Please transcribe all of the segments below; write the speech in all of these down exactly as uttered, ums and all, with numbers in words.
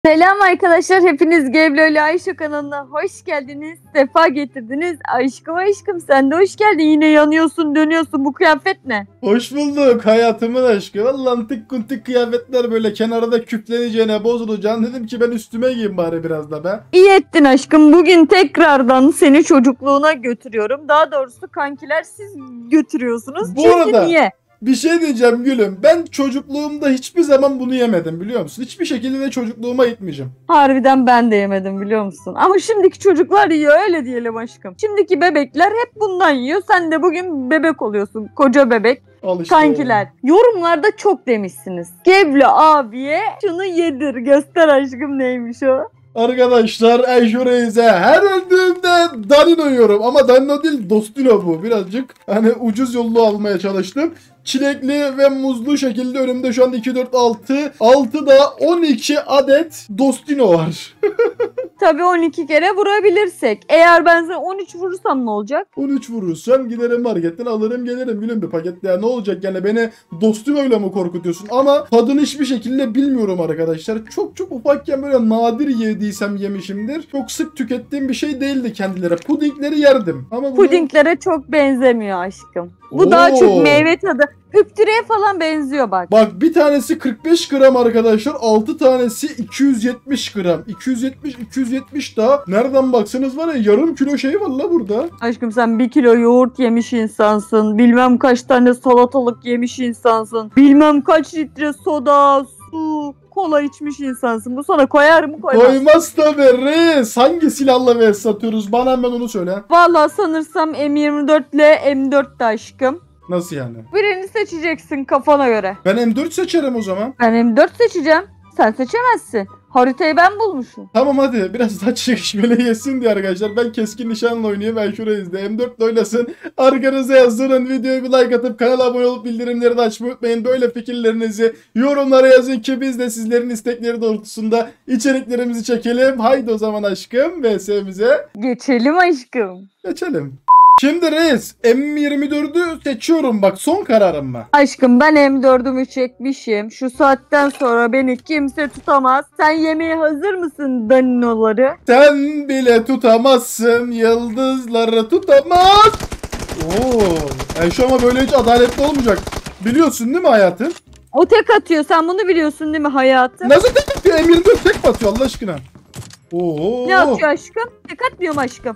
Selam arkadaşlar, hepiniz Geblo ile Ayşe kanalına hoş geldiniz, sefa getirdiniz. Aşkım aşkım sen de hoş geldin, yine yanıyorsun dönüyorsun, bu kıyafet ne? Hoş bulduk hayatımın aşkı. Vallahi tık kuntik kıyafetler böyle kenarda küfleneceğine bozulacağını dedim ki ben üstüme giyeyim bari biraz da be. İyi ettin aşkım, bugün tekrardan seni çocukluğuna götürüyorum. Daha doğrusu kankiler siz götürüyorsunuz. Bu Çünkü arada... niye? Bir şey diyeceğim gülüm. Ben çocukluğumda hiçbir zaman bunu yemedim biliyor musun? Hiçbir şekilde de çocukluğuma gitmeyeceğim. Harbiden ben de yemedim biliyor musun? Ama şimdiki çocuklar yiyor, öyle diyelim aşkım. Şimdiki bebekler hep bundan yiyor. Sen de bugün bebek oluyorsun. Koca bebek. Al işte Kankiler. oğlum. Yorumlarda çok demişsiniz. Geblo abiye şunu yedir. Göster aşkım neymiş o. Arkadaşlar Ayşe Reis'e her öldüğümde Danino yiyorum. Ama Danino değil Dostino bu. Birazcık hani ucuz yollu almaya çalıştım. Çilekli ve muzlu şekilde önümde şu anda iki, dört, altı. altıda on iki adet Dostino var. Tabii on iki kere vurabilirsek. Eğer ben sana on üç vurursam ne olacak? on üç vurursam giderim marketten alırım gelirim. Gülüm bir paket ya ne olacak yani beni Dostino'yla mı korkutuyorsun? Ama tadını hiçbir şekilde bilmiyorum arkadaşlar. Çok çok ufakken böyle nadir yediysem yemişimdir. Çok sık tükettiğim bir şey değildi kendileri. Pudingleri yerdim. Ama bunu... Pudinglere çok benzemiyor aşkım. Bu Oo. daha çok meyve tadı. Hüptüreye falan benziyor bak. Bak bir tanesi kırk beş gram arkadaşlar. altı tanesi iki yüz yetmiş gram. iki yüz yetmiş iki yüz yetmiş daha. Nereden baksanız var ya yarım kilo şey var la burada. Aşkım sen bir kilo yoğurt yemiş insansın. Bilmem kaç tane salatalık yemiş insansın. Bilmem kaç litre soda, su, kola içmiş insansın. Bu sana koyar mı koymaz? Koymaz tabi reis. Hangi silahla ve satıyoruz? Bana hemen onu söyle. Vallahi sanırsam M yirmi dört ile M dört de aşkım. Nasıl yani? Birini seçeceksin kafana göre. Ben M dört seçerim o zaman. Ben M dört seçeceğim. Sen seçemezsin. Haritayı ben bulmuşum. Tamam hadi biraz daha çekişmeli yesin diye arkadaşlar. Ben keskin nişanla oynayayım. Ben şurayı izle. M dört ile oynasın. Arkanıza yazın. Videoya bir like atıp kanala abone olup bildirimleri de açmayı unutmayın. Böyle fikirlerinizi yorumlara yazın ki biz de sizlerin istekleri doğrultusunda içeriklerimizi çekelim. Haydi o zaman aşkım V S'mize Geçelim aşkım. geçelim. Şimdi reis M yirmi dördü seçiyorum bak son kararım mı? Aşkım ben M dördümü çekmişim. Şu saatten sonra beni kimse tutamaz. Sen yemeğe hazır mısın daninoları? Sen bile tutamazsın yıldızları tutamaz. Oo, e şu ama böyle hiç adaletli olmayacak. Biliyorsun değil mi hayatım? O tek atıyor. Sen bunu biliyorsun değil mi hayatım? Nasıl tek atıyor? M yirmi dört tek mi atıyor Allah aşkına? Oo. Ne atıyor aşkım? Tek atmıyorum aşkım.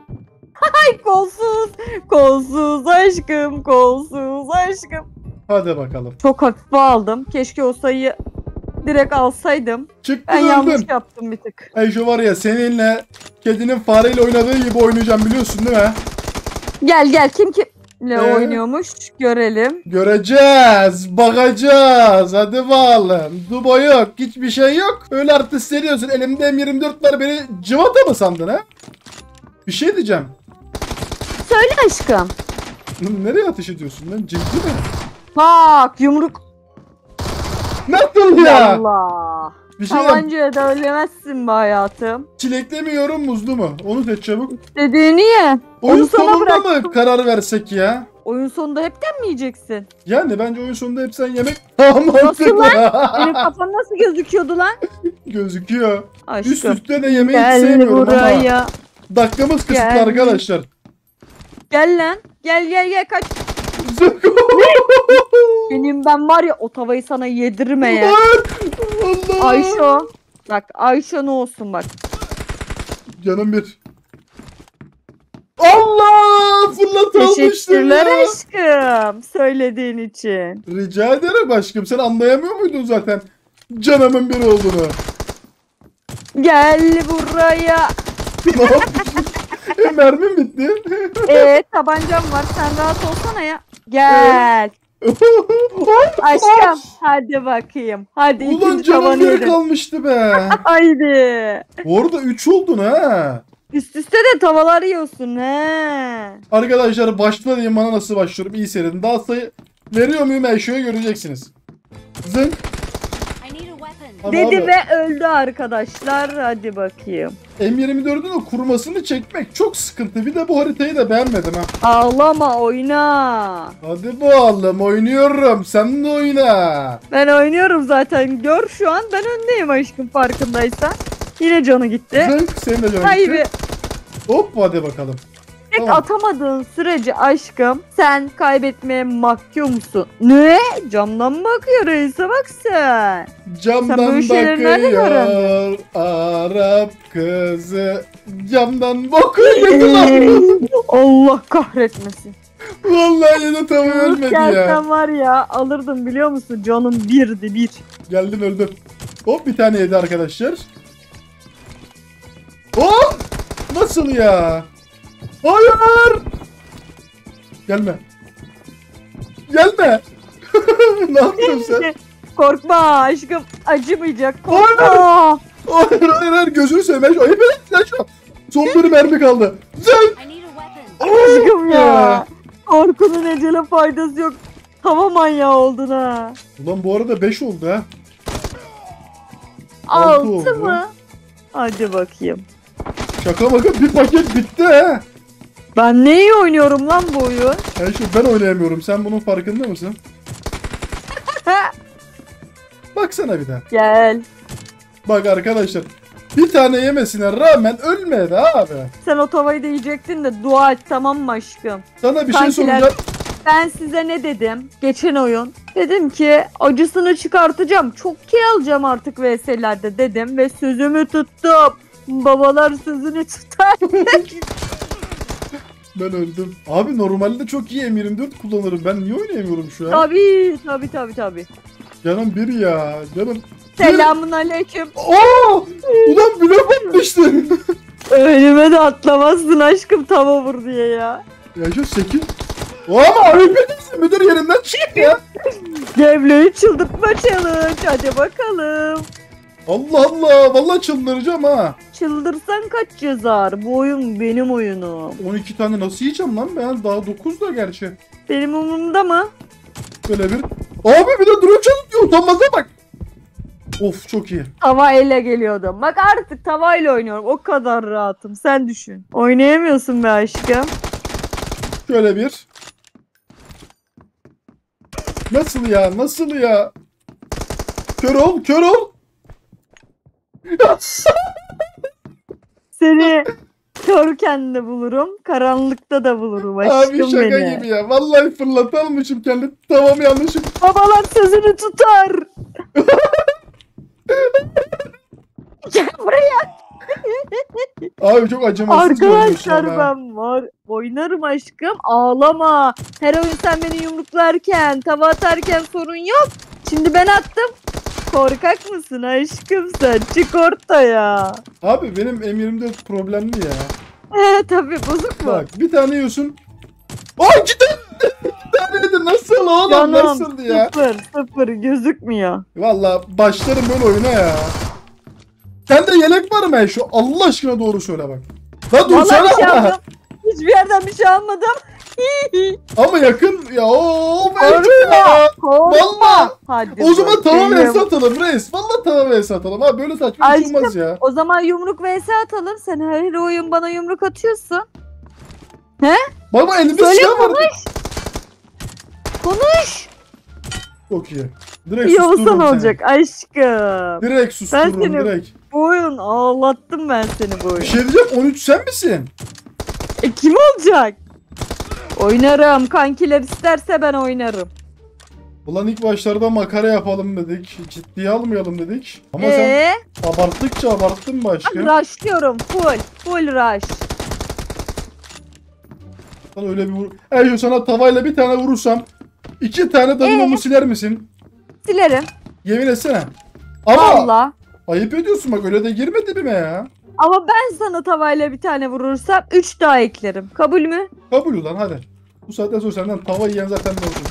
Ay kolsuz. Kolsuz aşkım. Kolsuz aşkım. Hadi bakalım. Çok hafife aldım. Keşke o sayıyı direkt alsaydım. Çıktın Ben yanlış öldün. yaptım bir tık. Ay şu var ya seninle kedinin fareyle oynadığı gibi oynayacağım biliyorsun değil mi? Gel gel kim kimle Ee? oynuyormuş görelim. Göreceğiz, bakacağız. Hadi bakalım. Duba yok, hiçbir şey yok. Öyle artist ediyorsun. Elimde M yirmi dört var. Beni cıvata mı sandın ha? Bir şey diyeceğim. Söyle aşkım. Nereye ateş ediyorsun lan? Ciddi mi? Bak yumruk. Nasıl ya? Allah. Bir şey diyeceğim. Tabancaya da ölemezsin be hayatım. Çilekli mi yiyorum muzlu mu? Onu seç çabuk. Dediğini ye. Oyun Onu sana sonunda mı bıraktım. karar versek ya? Oyun sonunda hepten mi yiyeceksin? Yani bence oyun sonunda hep sen yemek... Tamam Nasıl lan? Benim kafam nasıl gözüküyordu lan? Gözüküyor. Aşkım. Üst üste de yemeği hiç Gel sevmiyorum buraya. ama. Dakikamız kısıtlı Gel. arkadaşlar. Gel lan. Gel gel gel kaç. Benim ben var ya o tavayı sana yedirmeye. Allah. Ayşo. Bak Ayşo ne olsun bak. Canım bir. Allah! Fırlat almıştım Teşekkürler ya. aşkım. Söylediğin için. Rica ederim aşkım. Sen anlayamıyor muydun zaten canımın bir olduğunu? Gel buraya. Ne yapmışsın? e, mermim bitti. Eee tabancam var. Sen rahat olsana ya. Gel. Aşkım hadi bakayım. Hadi Ulan ikinci canım tavanı bir yedim. kalmıştı be. Haydi. Bu arada üç oldun ha. Üst üste de tavalar yiyorsun he. Arkadaşlar başla diyeyim bana nasıl başlıyorum. İyi seyredin. Daha sayı veriyor muyum Ayşe'ye göreceksiniz. Zınk. I need a weapon. Ama Dedi abi, ve öldü arkadaşlar. Hadi bakayım. M yirmi dördün o kurmasını çekmek çok sıkıntı. Bir de bu haritayı da beğenmedim ha. Ağlama, oyna. Hadi bakalım, oynuyorum. Sen de oyna. Ben oynuyorum zaten. Gör şu an ben öndeyim aşkım, farkındaysan. Yine canı gitti. Zınk, senin de canın Hayır. gitti. Hop hadi bakalım. Tek Tamam. atamadığın sürece aşkım sen kaybetmeye mahkumsun. Ne? Camdan bakıyor reise, bak sen. Camdan Sen böyle şeyleri nereden bakıyor öğrendin? Arap kızı. Camdan bakıyor. Yedi lan. Allah kahretmesin. Vallahi yine tam ölmedi ya. Gelsen var ya, alırdım biliyor musun? Canım birdi bir. Geldim öldüm. Hop bir tane yedi arkadaşlar. Hop! Nasıl ya? Hayır! Gelme. Gelme. Ne yapıyorsun sen? Korkma aşkım, acımayacak, korkma. Hayır hayır hayır, gözünü seveyim. Ben şu ayıp ederim şu. Son bir mermi kaldı. Zınk! I need a weapon. Aşkım ya. Korkunun ecele faydası yok. Tava manyağı oldun ha. Ulan bu arada beş oldu ha. Altı Altı oldu. mı? Hadi bakayım. Şaka maka bir paket bitti ha. Ben ne iyi oynuyorum lan bu oyun. Yani şu ben oynayamıyorum. Sen bunun farkında mısın? Baksana bir daha. Gel. Bak arkadaşlar. Bir tane yemesine rağmen ölmedi abi. Sen o tavayı da yiyecektin de dua et, tamam mı aşkım? Sana bir şey Kankiler, soracağım. Ben size ne dedim geçen oyun? Dedim ki acısını çıkartacağım. Çok kill alacağım artık V S'lerde dedim ve sözümü tuttum. Babalar sözünü tutar. Ben öldüm. Abi normalde çok iyi M yirmi dört kullanırım. Ben niye oynayamıyorum şu an? Tabii tabii tabii tabii. Canım bir ya. Canım. Selamun aleyküm. Aa! Ulan blok atmıştın. Önüme de atlamazsın aşkım, tava vur diye ya. Ya şu sekiz. Ama abi benim müdür yerinden çık ya. Devleyi çıldırtma challenge, hadi bakalım. Allah Allah. Vallahi çıldıracağım ha. Çıldırsan kaç yazar? Bu oyun benim oyunum. on iki tane nasıl yiyeceğim lan ben? Daha dokuz da gerçi. Benim umurumda mı? Böyle bir. Abi bir de drone çalıyor. Utanmaza bak. Of çok iyi. Tavayla geliyordum. Bak artık tavayla oynuyorum. O kadar rahatım. Sen düşün. Oynayamıyorsun be aşkım. Şöyle bir. Nasıl ya? Nasıl ya? Kör ol, kör ol. Seni körken de bulurum. Karanlıkta da bulurum aşkım Abi şaka beni. gibi ya. Vallahi fırlatalmışım kendi. Tamam yanlışım. Babalar sözünü tutar. Gel buraya. Abi çok acımasız bir oyun şu an Arkadaşlar ha. ben var. Oynarım aşkım. Ağlama. Her oyun sen beni yumruklarken, tava atarken sorun yok. Şimdi ben attım. Korkak mısın aşkım sen? Çık ortaya. Abi benim M yirmi dört problemli ya. He tabii, bozuk mu? Bak bir tane yiyorsun. Aa iki tane. İki tane yedi. Nasıl oğlum? Canım Nasıl ya? sıfır sıfır gözükmüyor. Vallahi başlarım böyle oyuna ya. Sende yelek var mı şu? Allah aşkına doğru söyle bak. La dur Vallahi bir şey sana. almadım. Hiçbir yerden bir şey almadım. Ama yakın ya. Oo, Korkma. ya. Korkma. Vallahi. Hadi O zaman bakayım. tamamen satalım reis. Vallahi tamamen satalım. Abi böyle saçma bir şey olmaz ya. O zaman yumruk vs atalım. Sen her oyun bana yumruk atıyorsun. Baba elimde Söyle, silah var. Konuş. Çok iyi. Direkt İyi sustururum olsan seni. olacak aşkım. Direkt sustururum Ben seni- direkt. Bu oyun ağlattım ben seni bu oyun. Bir şey diyeceğim on üç sen misin? E kim olacak? Oynarım. Kankiler isterse ben oynarım. Ulan ilk başlarda makara yapalım dedik. Ciddiye almayalım dedik. Ama Eee? sen abarttıkça abarttın başka. Rushlıyorum. Full. Full rush. Sana öyle bir vur. Eğer sana tavayla bir tane vurursam iki tane daninomu Ee? siler misin? Silerim. Yemin etsene. Ama Valla. ayıp ediyorsun bak öyle de girme dibime ya. Ama ben sana tavayla bir tane vurursam üç daha eklerim. Kabul mü? Kabul ulan hadi. Bu saatten sonra senden tava yiyen zaten ne oldu?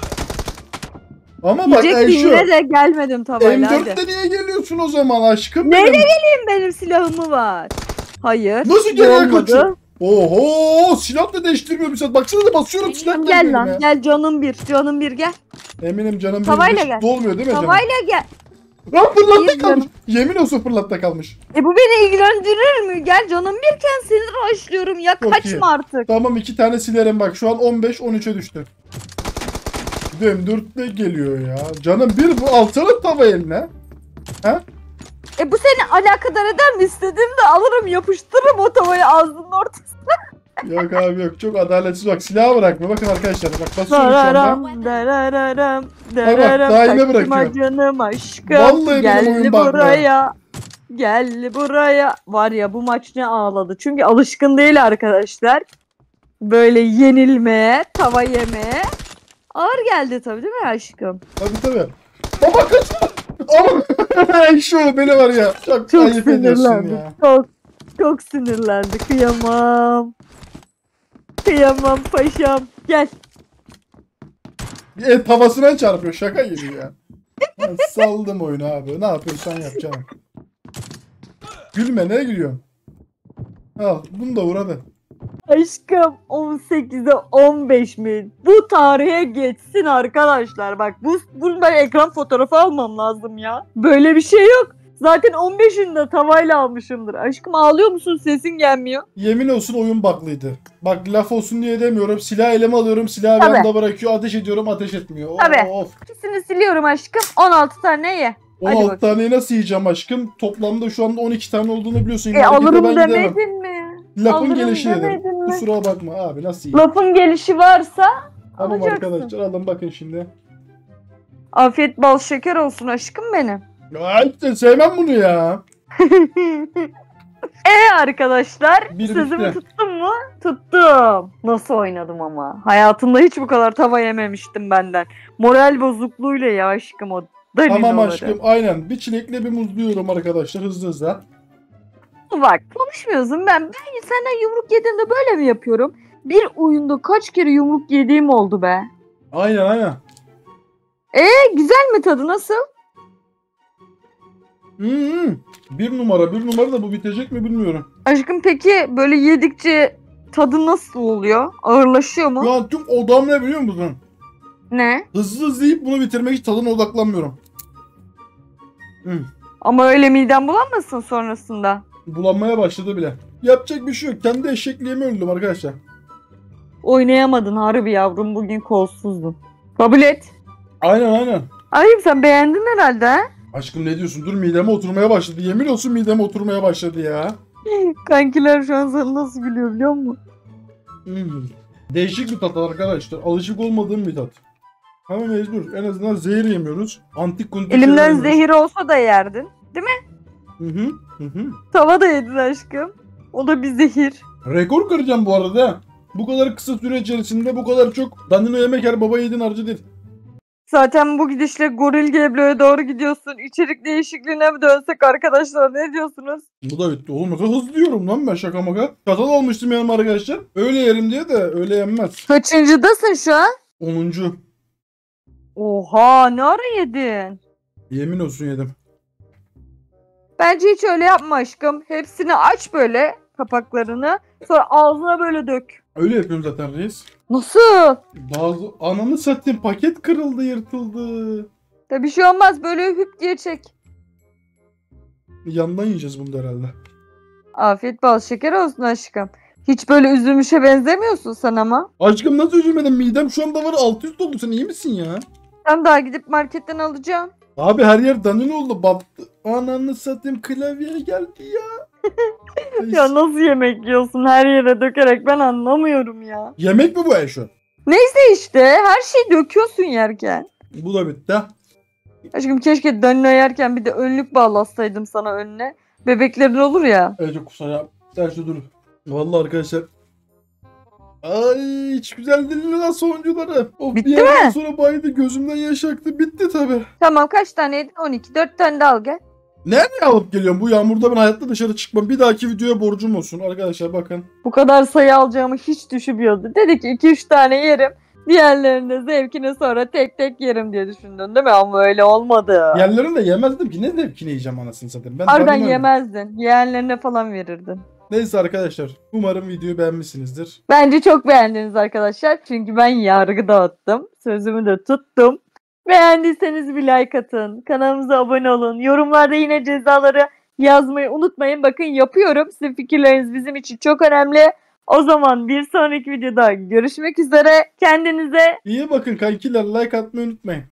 Ama bak Diyecektim, Ayşe. yine de gelmedim tavayla. hadi. M dörtte niye geliyorsun o zaman aşkım? Neyle benim? geleyim, benim silahımı var. Hayır. Nasıl bu geriye olmadı. kaçıyor? Oho silah da değiştirmiyor bir saat. Baksana da basıyorum silah da Gel elime. lan, gel canım bir, canım bir gel. Eminim canım Tavayla bir gel. dolmuyor değil mi canım? Tavayla gel. Lan fırlatta İyi kalmış. canım. Yemin olsun fırlatta kalmış. E bu beni ilgilendirir mi? Gel canım birken seni başlıyorum ya. Çok Kaçma iyi. artık. Tamam iki tane silerim bak. Şu an on beş on üçe düştü. M dörtte geliyor ya. Canım bir bu alsana tava eline. Ha? E bu seni alakadar eder mi? İstediğimde alırım yapıştırırım o tavayı ağzının ortasına. Yok abi yok. Çok adaletsiz. Bak silahı bırakma. Bakın arkadaşlar. Bak basıyorum şu anda. Dararam, dararam, dararam. daha yine Kaçma bırakıyor. canım aşkım. Vallahi benim Gel oyun bug'lı. buraya. Gel buraya. Var ya bu maç ne ağladı. Çünkü alışkın değil arkadaşlar. Böyle yenilmeye, tava yemeye. Ağır geldi tabii değil mi aşkım? Tabii tabii. Baba kaçma. Ama şu beni var ya. Çok, Çok ayıp ediyorsun sinirlendi. ya. Çok çok sinirlendi. Kıyamam. Kıyamam paşam. Gel. E, tavasına çarpıyor. Şaka gibi ya. Ben saldım oyunu abi. Ne yapıyorsan yap canım. Gülme ne gülüyorsun? Al bunu da vur hadi. Aşkım on sekize on beş mi? Bu tarihe geçsin arkadaşlar. Bak bu bunu ben ekran fotoğrafı almam lazım ya. Böyle bir şey yok. Zaten on beşinde tavayla almışımdır. Aşkım ağlıyor musun? Sesin gelmiyor. Yemin olsun oyun baklıydı. Bak laf olsun diye demiyorum. Silah elime alıyorum. Silahı bir Tabii. anda bırakıyor. Ateş ediyorum. Ateş etmiyor. Tabii. Of. İkisini siliyorum aşkım. on altı tane ye. Hadi on altı bakayım. taneyi nasıl yiyeceğim aşkım? Toplamda şu anda on iki tane olduğunu biliyorsun. E Markete alırım ben gidemem. demedin mi? Lafın alırım gelişi dedim. demedin mi? Kusura bakma abi nasıl yiyeyim? Lafın gelişi varsa Tamam alacaksın. arkadaşlar alın bakın şimdi. Afiyet bal şeker olsun aşkım benim. Ya işte sevmem bunu ya. E arkadaşlar Bir sözümü bitti. tuttum mu? Tuttum. Nasıl oynadım ama. Hayatımda hiç bu kadar tava yememiştim benden. Moral bozukluğuyla ya aşkım o. Tamam Daninoları. aşkım aynen. Bir çilekle bir muz diyorum arkadaşlar hızlı hızlı. Bak konuşmuyorsun ben. Ben senden yumruk yediğimde böyle mi yapıyorum? Bir oyunda kaç kere yumruk yediğim oldu be. Aynen aynen. E güzel mi tadı nasıl? Hmm, bir numara bir numara da bu bitecek mi bilmiyorum. Aşkım peki böyle yedikçe tadı nasıl oluyor? Ağırlaşıyor mu? Şu an tüm odam ne biliyor musun? Ne? Hızlı hızlı yiyip bunu bitirmek için tadına odaklanmıyorum. Hmm, Ama öyle midem bulanmasın sonrasında. bulanmaya başladı bile. Yapacak bir şey yok. Kendi eşekliğimi öldüm arkadaşlar. Oynayamadın harbi yavrum bugün kolsuzdun. Kabul et. Aynen aynen. Ayıp sen beğendin herhalde ha? Aşkım ne diyorsun? Dur mideme oturmaya başladı. Yemin olsun mideme oturmaya başladı ya. Kankiler şu an sana nasıl gülüyor biliyor musun? Hmm. Değişik bir tat arkadaşlar. Alışık olmadığım bir tat. Ama mecbur. En azından zehir yemiyoruz. Antik kuntik şeyler Elimden yemiyoruz. zehir olsa da yerdin. Hı hı. Hı hı. Tava da yedin aşkım. O da bir zehir. Rekor kıracağım bu arada. Bu kadar kısa süre içerisinde bu kadar çok danino yemek her baba yedin harcı değil. Zaten bu gidişle Goril Geblo'ya doğru gidiyorsun. İçerik değişikliğine mi dönsek arkadaşlar ne diyorsunuz? Bu da bitti. Oğlum ne kadar hızlı diyorum lan ben şaka maka. Çatal almıştım yanıma arkadaşlar. Öyle yerim diye de öyle yenmez. Kaçıncıdasın şu an? Onuncu. Oha ne ara yedin? Yemin olsun yedim. Bence hiç öyle yapma aşkım. Hepsini aç böyle kapaklarını. Sonra ağzına böyle dök. Öyle yapıyorum zaten reis. Nasıl? Bazı ananı satayım paket kırıldı yırtıldı. Ya bir şey olmaz böyle hüp diye çek. Yandan yiyeceğiz bunu da herhalde. Afiyet bal şeker olsun aşkım. Hiç böyle üzülmüşe benzemiyorsun sen ama. Aşkım nasıl üzülmedin midem şu anda var alt üst oldu sen iyi misin ya? Sen daha gidip marketten alacaksın. Abi her yer danino oldu battı. Ananı satayım klavyeye geldi ya. Ya nasıl yemek yiyorsun her yere dökerek ben anlamıyorum ya. Yemek mi bu Eşo? Neyse işte her şeyi döküyorsun yerken. Bu da bitti. Aşkım keşke dönüne yerken bir de önlük bağlasaydım sana önüne. Bebeklerin olur ya. Evet çok kusura ya. Sen şu dur. Vallahi arkadaşlar. Ay hiç güzel değil lan sonuncuları. Of, Bitti bir yerden mi? sonra baydı gözümden yaş aktı. Bitti tabi. Tamam kaç tane yedin? on iki. dört tane de al gel. Nereye alıp geliyorum? Bu yağmurda ben hayatta dışarı çıkmam. Bir dahaki videoya borcum olsun. Arkadaşlar bakın. Bu kadar sayı alacağımı hiç düşünmüyordu. Dedi ki iki üç tane yerim. Diğerlerini de zevkine sonra tek tek yerim diye düşündün değil mi? Ama öyle olmadı. Yerlerini de yemezdim ki. Ne zevkini yiyeceğim anasını satayım. Ben Harbiden tanımıyorum. yemezdin. Yeğenlerine falan verirdin. Neyse arkadaşlar. Umarım videoyu beğenmişsinizdir. Bence çok beğendiniz arkadaşlar. Çünkü ben yargı dağıttım. Sözümü de tuttum. Beğendiyseniz bir like atın. Kanalımıza abone olun. Yorumlarda yine cezaları yazmayı unutmayın. Bakın yapıyorum. Sizin fikirleriniz bizim için çok önemli. O zaman bir sonraki videoda görüşmek üzere. Kendinize İyi bakın kankiler, like atmayı unutmayın.